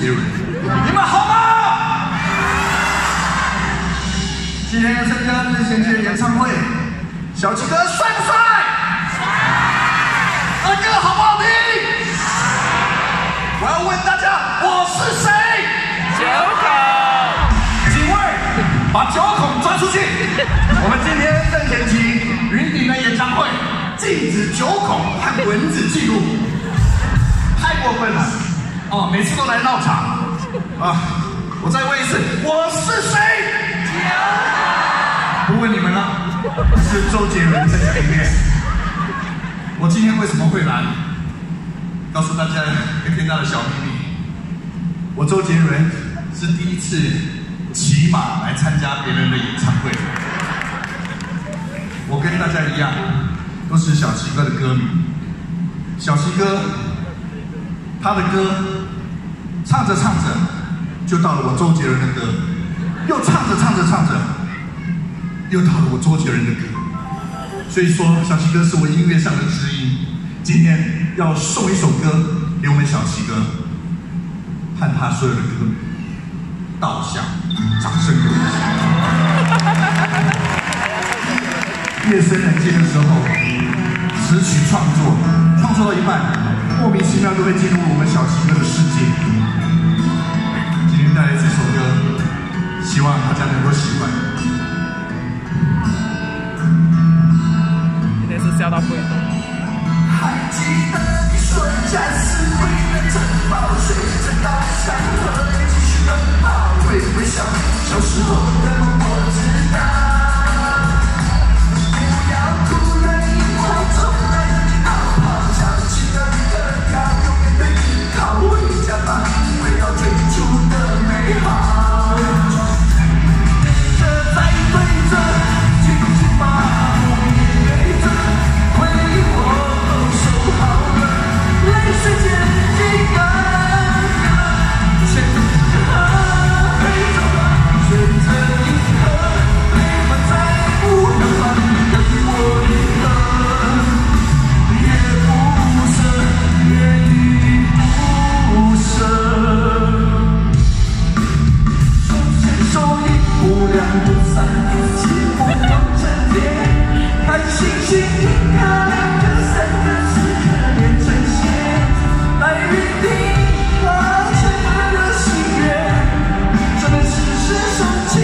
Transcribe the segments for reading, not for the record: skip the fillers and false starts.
杰伦，你们好吗？今天要参加任贤齐的演唱会，小齐哥帅不帅？帅！歌好不好听？我要问大家，我是谁？ 九孔， 警卫，把九孔抓出去！我们今天任贤齐云顶的演唱会，禁止九孔和文字记录，太过分了！哦，每次都来闹场啊！我再问一次，我是谁？不问你们了，是周杰伦再讲一遍。我今天为什么会来？告诉大家一个天大的小秘密，我周杰伦是第一次骑马来参加别人的演唱会。我跟大家一样，都是小齐哥的歌迷。小齐哥，他的歌唱着唱着，就到了我周杰伦的歌，又唱着唱着唱着，又到了我周杰伦的歌。所以说，小齐哥是我音乐上的知音。今天要送一首歌给我们小齐哥和他所有的歌迷，道下掌声有请。夜深人静的时候，词曲创作到一半，莫名其妙就会进入我们小齐哥的世界。今天带来这首歌，希望大家能够喜欢。 今天是笑到不会动。 还记得你说家是你的城堡，随着稻香和你继续奔跑，微微笑，小时候的梦我知道。不要哭了，萤火虫的逃跑，小齐的歌谣永远的依靠，回家吧，回到最初的美好。对着再对着，紧紧把我面对着，回忆我。泪水渐进干涸，牵着黑走了，随着银河，泪满在不能放，跟我一个，也不舍，也依不舍。手牵手，一步两步三步，起步往成蝶，看星星一颗两颗三颗四颗连成线。来约定化成了心愿，这边只是手机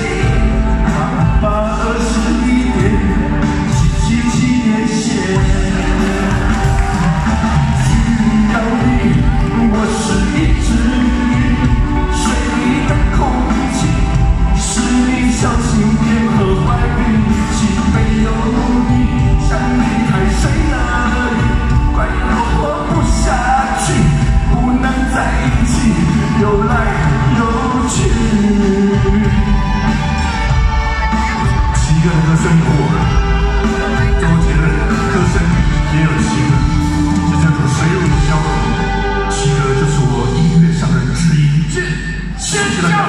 821点777连线。需要你，我是一只鱼，水里的空气是你小心点和怀孕，心没有你，像离开水了鱼，快要活不下去。不能在一起，游来游去。齐哥的歌声有我，周杰伦的歌声也有齐哥，这叫做水乳交融。齐哥就是我音乐上的知音。谢谢大家。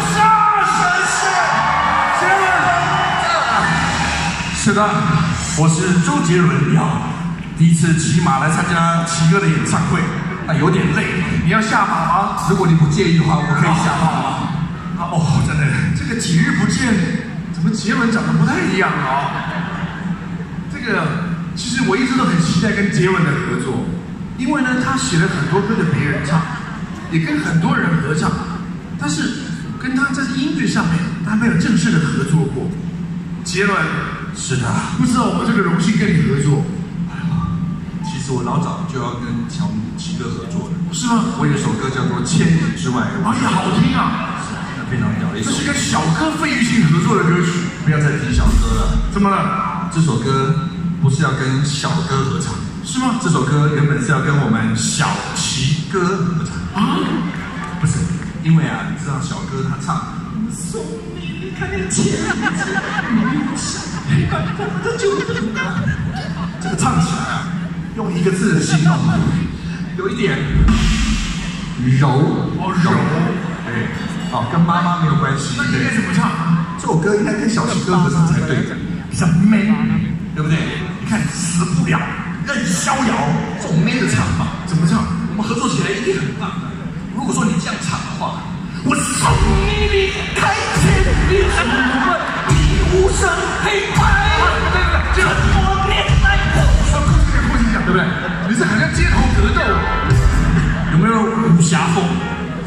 是的，我是周杰伦呀，第一次骑马来参加齐哥的演唱会。有点累，你要下马吗？如果你不介意的话，我可以下马吗？哦，真的，这个几日不见，怎么杰伦长得不太一样啊？这个其实我一直都很期待跟杰伦的合作，因为呢，他写了很多歌给别人唱，也跟很多人合唱，但是跟他在音乐上面，他没有正式的合作过。杰伦，是的，不知道我们这个荣幸跟你合作。其实我老早就要跟齐哥合作了，是吗？我有首歌叫做《千里之外》，哎呀，好听啊，非常屌的一首。这是跟小哥费玉清合作的歌曲，不要再提小哥了。怎么了？这首歌不是要跟小哥合唱，是吗？这首歌原本是要跟我们小齐哥合唱啊，不是，因为啊，你知道小哥他唱送你离开千里之外，陪伴我的就等啊，这个唱起来啊。用一个字的形容，有一点柔哦柔，对，哦跟妈妈没有关系。那应该怎么唱？这首歌应该跟小齐哥合唱才对，比较 man， 对不对？你看死不了，任逍遥，这种 man 的唱法怎么唱？我们合作起来一定很棒的。如果说你这样唱的话，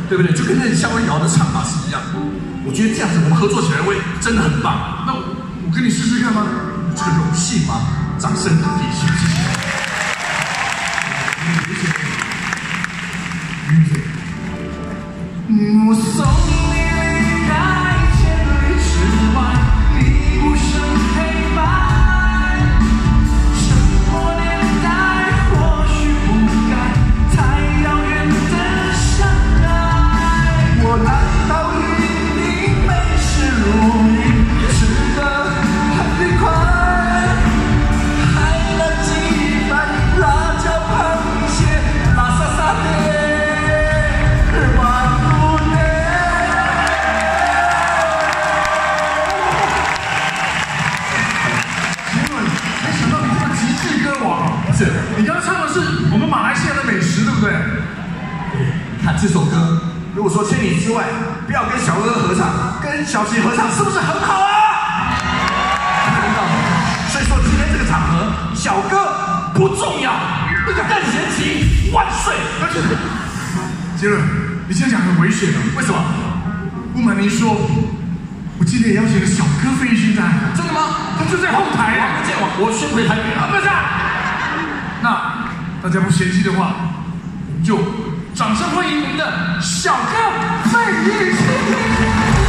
对不对？就跟那夏威夷的唱法是一样的。我觉得这样子我们合作起来会真的很棒。 那我跟你试试看吗？ 这个荣幸吗？掌声鼓励，谢谢。 我送你离开千里之外，你无声黑白。什么年代或许不该太遥远的相爱。我来到与你每时如一，吃得很愉快，海南鸡饭、辣椒螃蟹、拉萨沙爹。 是你刚刚唱的是我们马来西亚的美食，对不对？ 看这首歌，如果说千里之外不要跟小哥合唱，跟小琪合唱，是不是很好啊？所以说今天这个场合，小哥不重要，那个任贤齐万岁！ 杰伦，你这样讲很危险的。 为什么？ 不瞒您说，我今天也邀请了小哥飞行在。 真的吗？ 他就在后台啊。 不见我先回台北啊， 不是。那大家不嫌弃的话，我们就掌声欢迎我们的小哥费玉清。